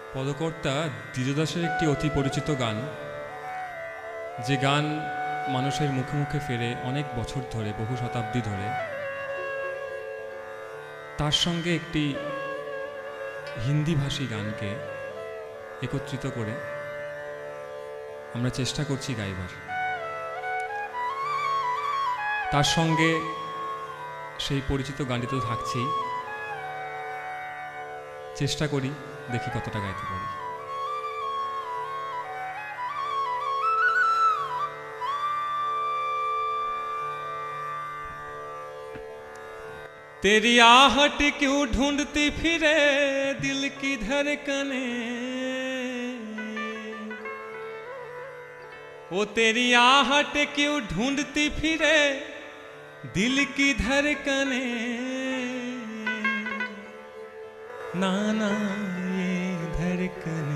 পদকর্তা দ্বিজদাসের একটি অতি পরিচিত গান, যে গান মানুষের মুখে মুখে ফেরে অনেক বছর ধরে, বহু শতাব্দী ধরে। তার সঙ্গে একটি হিন্দিভাষী গানকে একত্রিত করে আমরা চেষ্টা করছি গাইবার। তার সঙ্গে সেই পরিচিত গানটি তো থাকছেই, চেষ্টা করি দেখি কতটা গাইতে পারি। तेरी आहट क्यों ढूंढती फिरे दिल की धड़कने, वो तेरी आहट क्यों ढूंढती फिरे दिल की धड़कने, नाना ये धड़कने।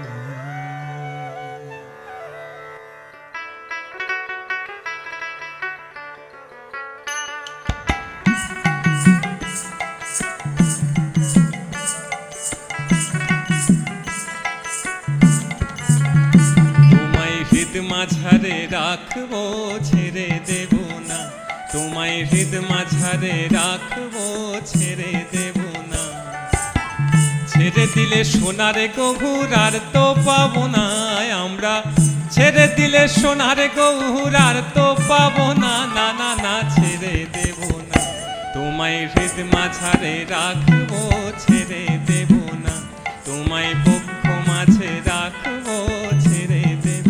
हृद माझारे राखबो छेड़े देबो ना, तुम्हारे हृद माझारे राखबो छेड़े देबो ना, छेड़े दिले सोनारे गहुर आर तो पाबो ना आमरा, छेड़े दिले सोनारे गहुर आर तो पाबो ना, ना ना ना छेड़े देबो ना, तुम्हारे हृद माझारे राखबो छेड़े देबो ना, तुम्हारे पक्ष माझे राखबो छेड़े देबो।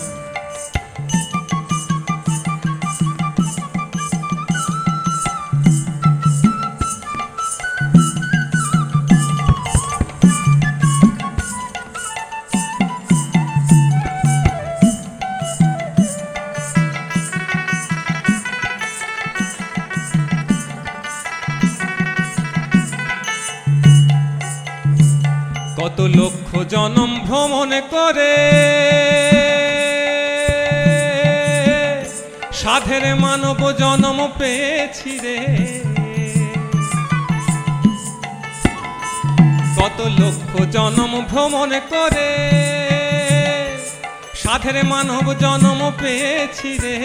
কত লক্ষ জনম ভ্রমণ করে সাধের মানব জনম পেয়েছি রে, কত লক্ষ জনম ভ্রমণ করে সাধের মানব জনম পেয়েছি রে,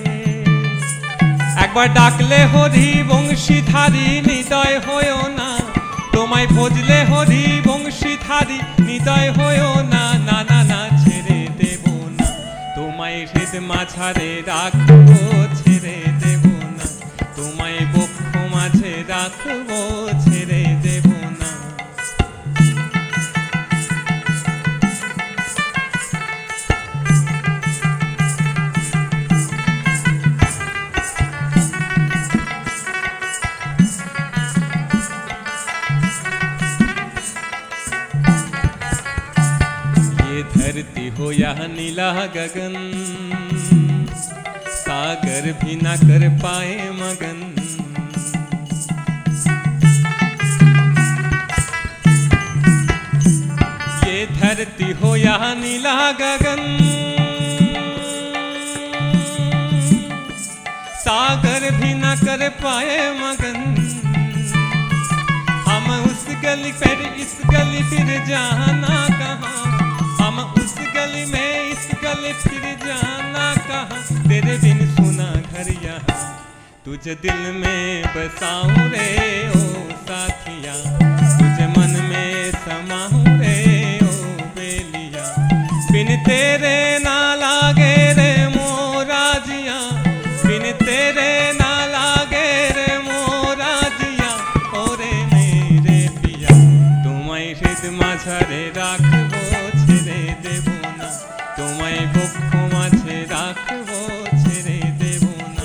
একবার ডাকলে হরি বংশীধারী হৃদয় হয়ো না, তোমায় ভজলে হরি বংশীধারী হৃদয় হয়ো না, না না না ছেড়ে দেব না, তোমায় হৃদ মাঝারে রাখবো ছেড়ে দেব না, তোমায় বক্ষ মাঝে রাখবো ছেড়ে দেব না। धरती हो या नीला गगन, सागर भी न कर पाए मगन, ये धरती हो या नीला गगन, सागर भी न कर पाए मगन, हम उस गली पर इस गली फिर जाना कहाँ, हम उस गली में इस गली फिर जाना कहाँ, तेरे बिन सुना घर यहाँ तुझे दिल में बसाऊं रे ओ साथिया, तुझे मन में समाऊं रे ओ बेलिया, बिन तेरे ना लागे रे मोरा जिया, बिन तेरे ना लागे रे मोरा जिया, ओरे मेरे पिया, तुम्हारे हृद माझारे राखबो ছেড়ে দেব না, তোমায় বক্ষ মাঝে রাখবো ছেড়ে দেব না।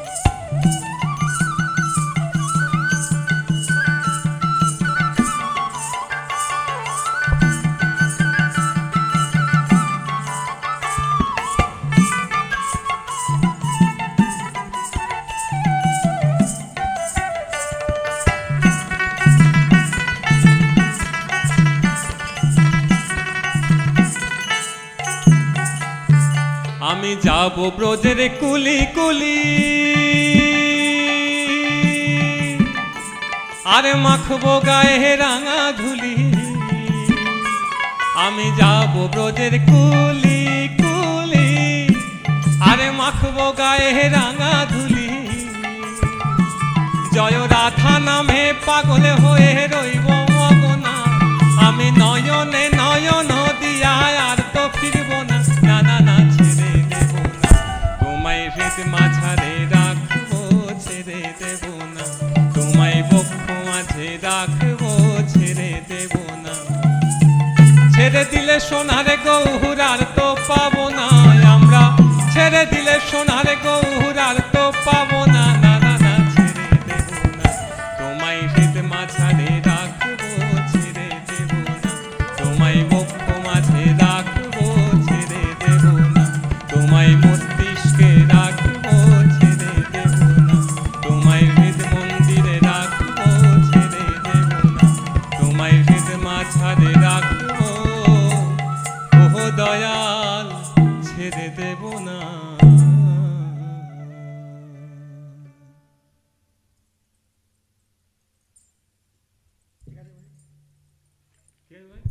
আমি যাব ব্রজের কুলি কুলি, আরে মাখবো গায়ে রাঙা ধুলি, আমি যাব ব্রজের কুলি কুলি, আরে মাখবো গায়ে রাঙা ধুলি। জয় রাধা নামে পাগল হয়ে রইব মগনা, আমি নয়নে নয়ন দিয়া আর তো ফিরব না, না না না ছেড়ে দেব না। তোমায় হৃদ মাঝারে রাখবো, ছেড়ে দেব না। তোমায় বক্ষ মাঝে রাখবো, ছেড়ে দেব না। ছেড়ে দিলে সোনার গৌরার তো পাবো না আমরা, ছেড়ে দিলে সোনার গৌরার তো পাবো না, না না না ছেড়ে দেব না। তোমায় হৃদ মাঝারে রাখবো, ছেড়ে দেব না। তোমায় বক্ষ মাঝে রাখবো, ছেড়ে দেব না। তোমায় মস্তিষ্কে রাখবো, ছেড়ে দেব না। তোমায় হৃদ মন্দিরে রাখবো, ছেড়ে দেব না। তোমায় হৃদ মাঝারে রাখবো, ওহো দয়াল ছেড়ে দেব না।